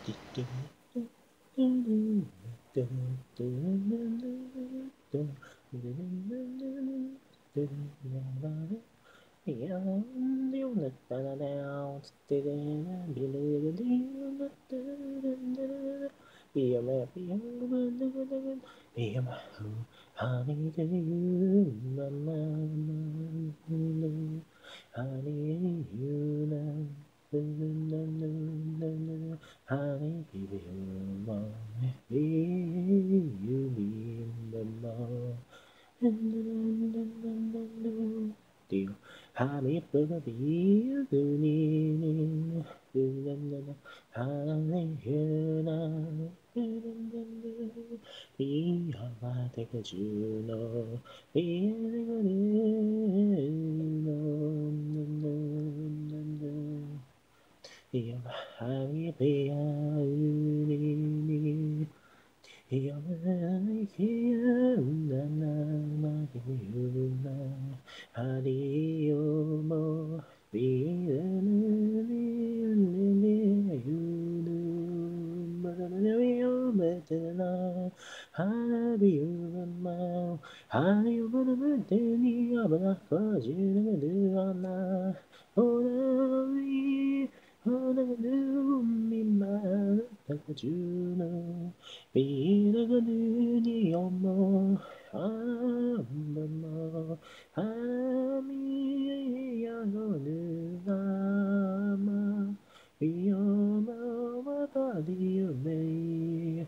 Honey, do you, mama, honey, you know, honey, baby, you be mama. Điều hai mươi bữa bị từ ni hai hena bị hoa take a juno bị hai bị ni Juno 비르그니 어머 아마마 아미야노느 아마 위험하와 바디오메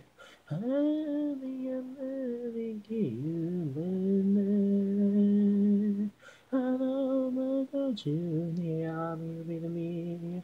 아미야메리기유메네 아나마도 주니 아미비르미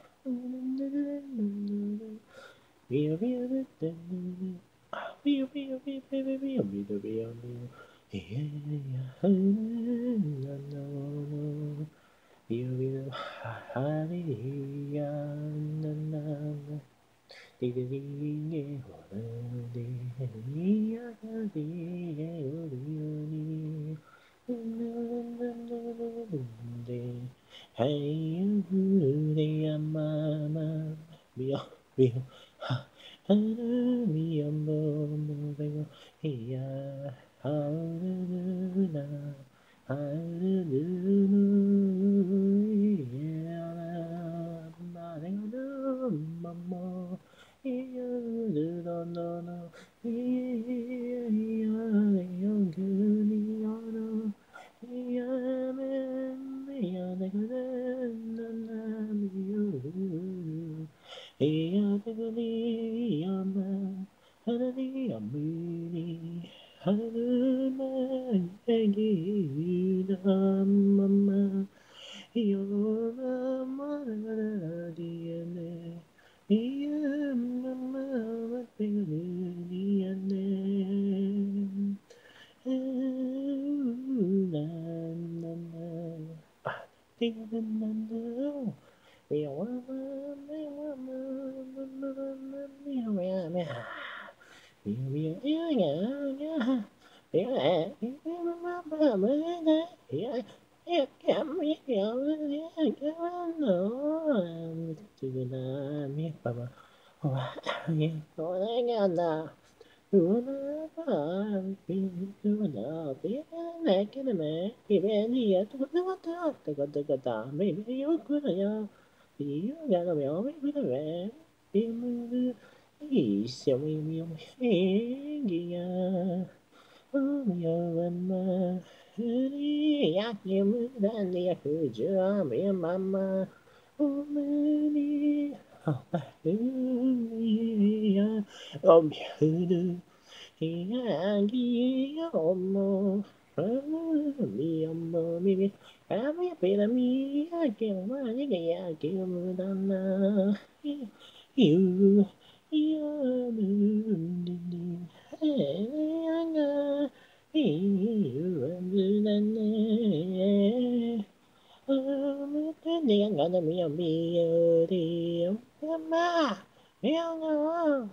Hey, mama, be Mama, you're my DNA. You're my DNA. Mama, 이야기 어머 미 어머 미미 아미 베라미 이야기 많이 이야기 무단나 유 이야는 해야가 이유는 내가 가는 미야미야리 엄마 미야가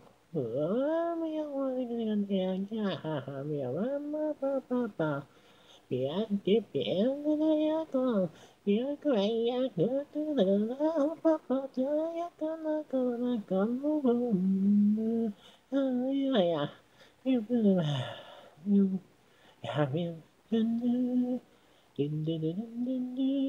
nhớ có ai nhớ nhớ tới từ đó bắt đầu chơi có nó còn muốn buồn ơi à yêu yêu yeah, yêu